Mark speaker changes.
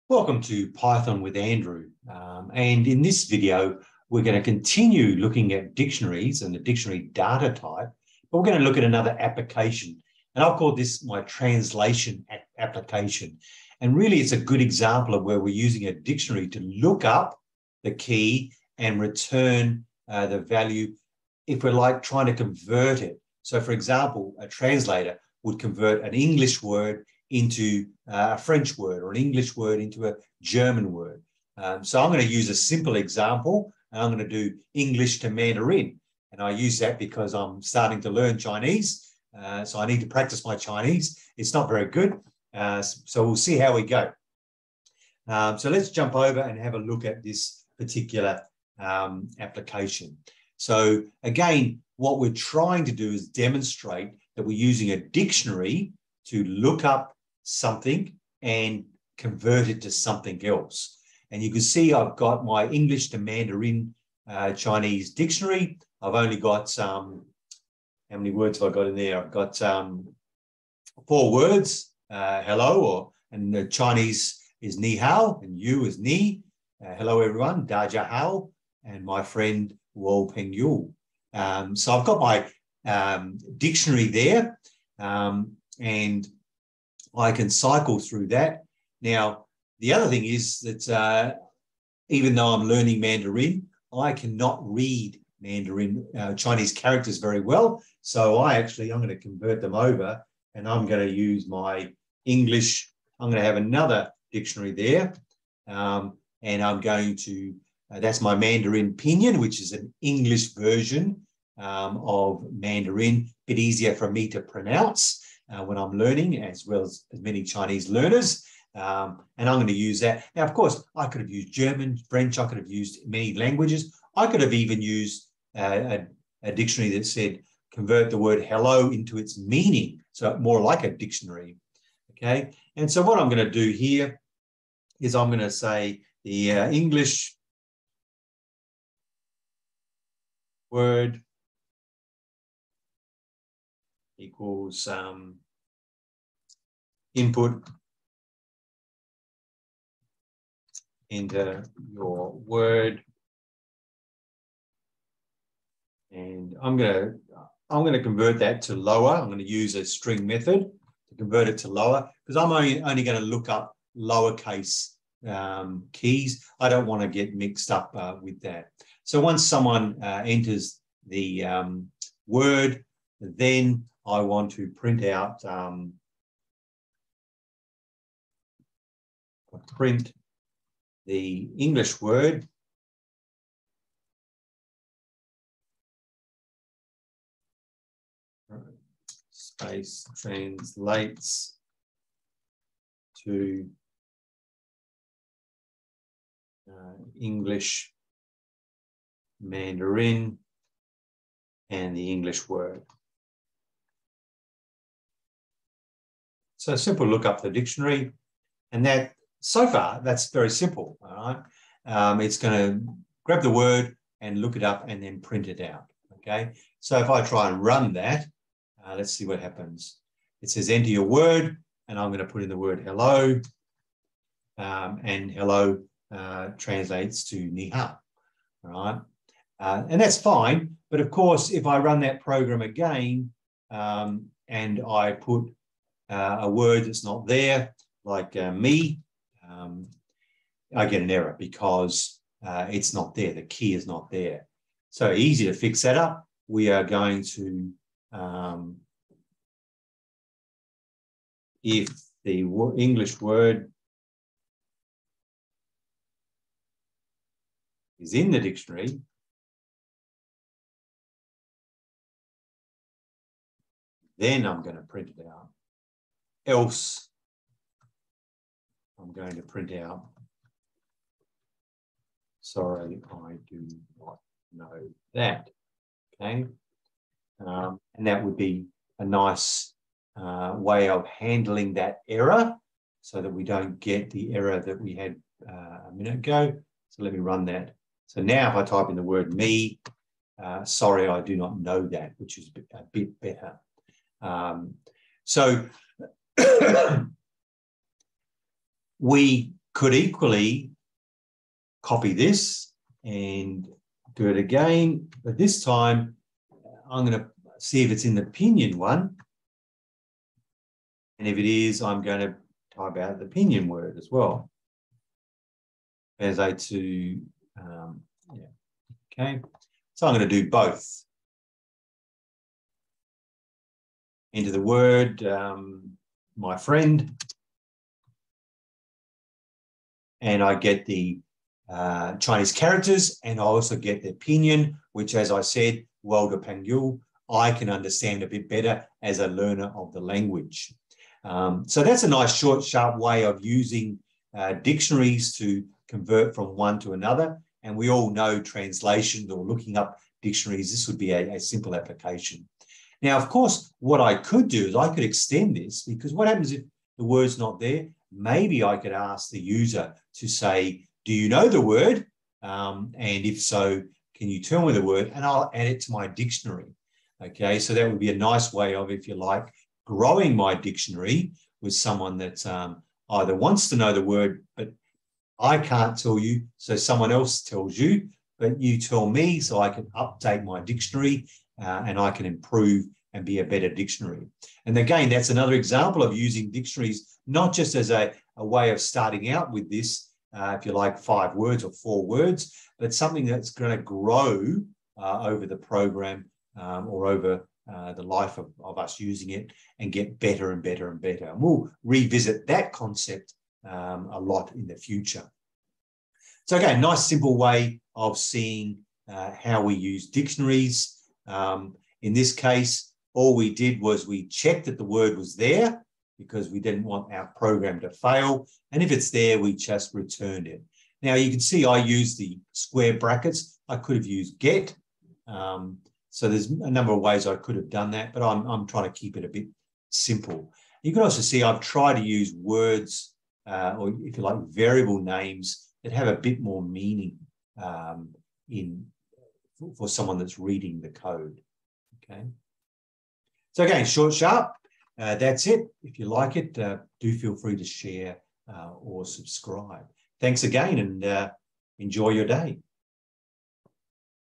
Speaker 1: Welcome to Python with Andrew. And in this video, we're going to continue looking at dictionaries and the dictionary data type, but we're going to look at another application. And I'll call this my translation application. And really, it's a good example of where we're using a dictionary to look up the key and return the value if we're like trying to convert it. So, for example, a translator would convert an English word into a French word or an English word into a German word. So I'm going to use a simple example, and I'm going to do English to Mandarin. And I use that because I'm starting to learn Chinese. So I need to practice my Chinese. It's not very good. So we'll see how we go. So let's jump over and have a look at this particular application. So again, what we're trying to do is demonstrate that we're using a dictionary to look up something and convert it to something else. And you can see I've got my English to Mandarin Chinese dictionary. I've only got how many words have I got in there? I've got 4 words, hello, and the Chinese is ni hao, and you is ni. Hello, everyone, da jia hao, and my friend Wo Peng Yu. So I've got my dictionary there, and I can cycle through that. Now, the other thing is that even though I'm learning Mandarin, I cannot read Mandarin Chinese characters very well. So I'm going to convert them over, and I'm going to use my English. I'm going to have another dictionary there, and I'm going to, that's my Mandarin Pinyin, which is an English version of Mandarin, a bit easier for me to pronounce when I'm learning, as well as many Chinese learners. And I'm going to use that. Now, of course, I could have used German, French, I could have used many languages. I could have even used a dictionary that said, convert the word hello into its meaning. So more like a dictionary, okay? And so what I'm going to do here is I'm going to say the English word equals input into your word, and I'm going to convert that to lower. I'm going to use a string method to convert it to lower, because I'm only going to look up lowercase keys. I don't want to get mixed up with that. So once someone enters the word, then I want to print out print the English word, space translates to English Mandarin and the English word. So simple, look up the dictionary, and that, so far, that's very simple, all right? It's going to grab the word and look it up and then print it out, okay? So if I try and run that, let's see what happens. It says enter your word, and I'm going to put in the word hello, and hello translates to ni hao, all right? And that's fine, but of course, if I run that program again and I put a word that's not there, like me, I get an error because it's not there. The key is not there. So easy to fix that up. We are going to, if the English word is in the dictionary, then I'm going to print it out. Else, I'm going to print out, sorry, I do not know that, okay? And that would be a nice way of handling that error so that we don't get the error that we had a minute ago. So let me run that. So now if I type in the word me, sorry, I do not know that, which is a bit better. So we could equally copy this and do it again, but this time I'm going to see if it's in the pinyin one. And if it is, I'm going to type out the pinyin word as well. As a to, yeah, okay. So I'm going to do both. Enter the word, my friend, and I get the Chinese characters, and I also get the pinyin, which, as I said, Waldo Pangyul, I can understand a bit better as a learner of the language. So that's a nice, short, sharp way of using dictionaries to convert from one to another. And we all know translations or looking up dictionaries. This would be a simple application. Now, of course, what I could do is I could extend this, because what happens if the word's not there? Maybe I could ask the user to say, do you know the word? And if so, can you tell me the word? And I'll add it to my dictionary. Okay, so that would be a nice way of, if you like, growing my dictionary with someone that either wants to know the word, but I can't tell you, so someone else tells you, but you tell me so I can update my dictionary and I can improve and be a better dictionary. And again, that's another example of using dictionaries, not just as a way of starting out with this, if you like, 5 words or 4 words, but something that's going to grow over the program or over the life of us using it and get better and better and better. And we'll revisit that concept a lot in the future. So again, nice simple way of seeing how we use dictionaries. In this case, all we did was we checked that the word was there because we didn't want our program to fail. And if it's there, we just returned it. Now you can see I used the square brackets. I could have used get. So there's a number of ways I could have done that, but I'm trying to keep it a bit simple. You can also see I've tried to use words, or if you like, variable names that have a bit more meaning for someone that's reading the code. Okay. So again, short, sharp. That's it. If you like it, do feel free to share or subscribe. Thanks again, and enjoy your day.